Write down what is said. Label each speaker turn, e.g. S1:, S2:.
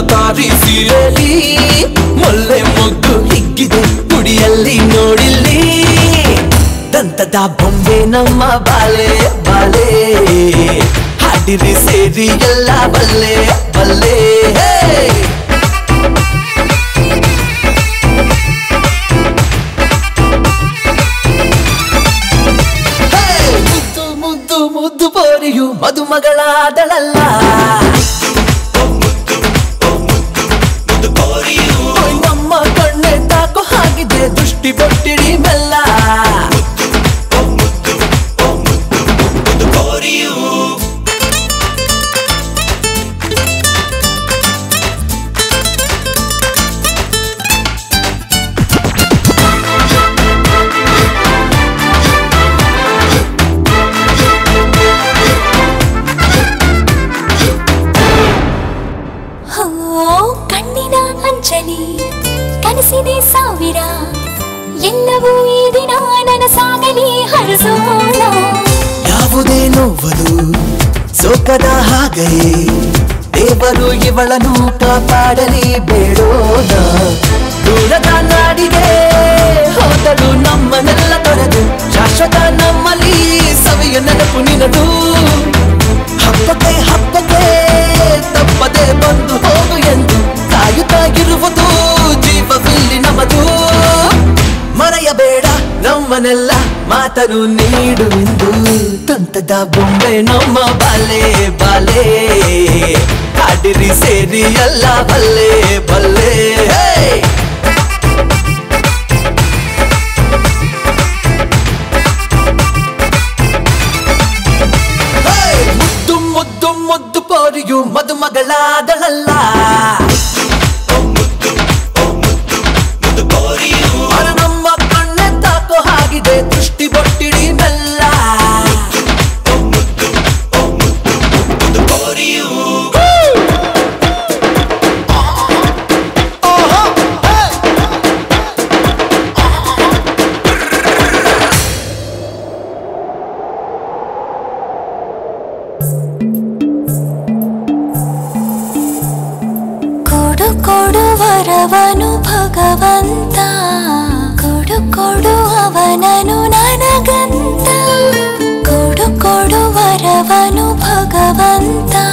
S1: ತಾರಿ ಸೀರೆಲಿ ಮೊಲ್ಲೆ ಮೊಗ್ಗು ಹಿಗ್ಗಿದೆ ಗುಡಿಯಲ್ಲಿ ನೋಡಿಲ್ಲಿ ದಂತದ ಬೊಂಬೆ ನಮ್ಮ ಬಾಲೆ ಬಾಲೆ ಹಾಡಿರಿ ಸೇರಿ ಎಲ್ಲ ಬಲ್ಲೆ ಬಲ್ಲೆ ಮುದ್ದು ಮುದ್ದು ಮುದ್ದು ಪೋರಿಯು ಮದುಮಗಳಾದಳಲ್ಲ ನಮ್ಮ ಕಣ್ಣೆ ತಾಕೋ ಹಾಗಿದೆ ದೃಷ್ಟಿ ಬೊಟ್ಟಿಡಿ ಮೆಲ್ಲ
S2: ಕನಸಿದೆ ಸಾವಿರ ಎಲ್ಲವೂ ಈ ದಿನ ನನಸಾಗಲಿ ಹರಸೋಣ
S1: ಯಾವುದೇ ನೋವಲು ಸೋಕದ ಹಾಗೆ ದೇವರು ಇವಳನ್ನು ಕಾಪಾಡಲಿ ಬೇಡೋಣ ದೂರದ ನಾಡಿಗೆ ಹೋದಳು ನಮ್ಮನ್ನೆಲ್ಲ ತೊರೆದು ಶಾಶ್ವತ ನಮ್ಮಲ್ಲಿ ಸವಿಯ ನೆನಪು ನಿನದು ಹಬ್ಬಕ್ಕೆ ಹಬ್ಬಕ್ಕೆ ತಪ್ಪದೆ ಬಂದು ಹೋಗು ಎಂದು ಕಾಯುತ್ತಾಗಿರುವುದು ಜೀವವಿಲ್ಲಿ ನಮದು ಮರೆಯಬೇಡ ನಮ್ಮನೆಲ್ಲ ಮಾತನು ನೀಡು ಎಂದು ತಂತದ ಬೊಂಬೆ ನಮ್ಮ ಬಾಲೆ ಬಾಲೆ ಹಾಡಿರಿ ಸೇರಿ ಎಲ್ಲ ಬಲ್ಲೆ ಬಲ್ಲೆ ಮುದ್ದು ಮುದ್ದು ಮುದ್ದು ಪೋರಿಯು ಮದುಮಗಳಾದಳಲ್ಲ ನಮ್ಮ ಕಣ್ಣೆ ತಾಕೋ ಹಾಗಿದೆ ದೃಷ್ಟಿ ಬೊಟ್ಟಿಡಿ ಮೆಲ್ಲ
S2: ಕೊಡು ಕೊಡು ವರವನು ಭಗವಂತ ಕೊಡು ಕೊಡು ಅವನನು ನನಗಂತ ಕೊಡು ಕೊಡು ವರವನು ಭಗವಂತ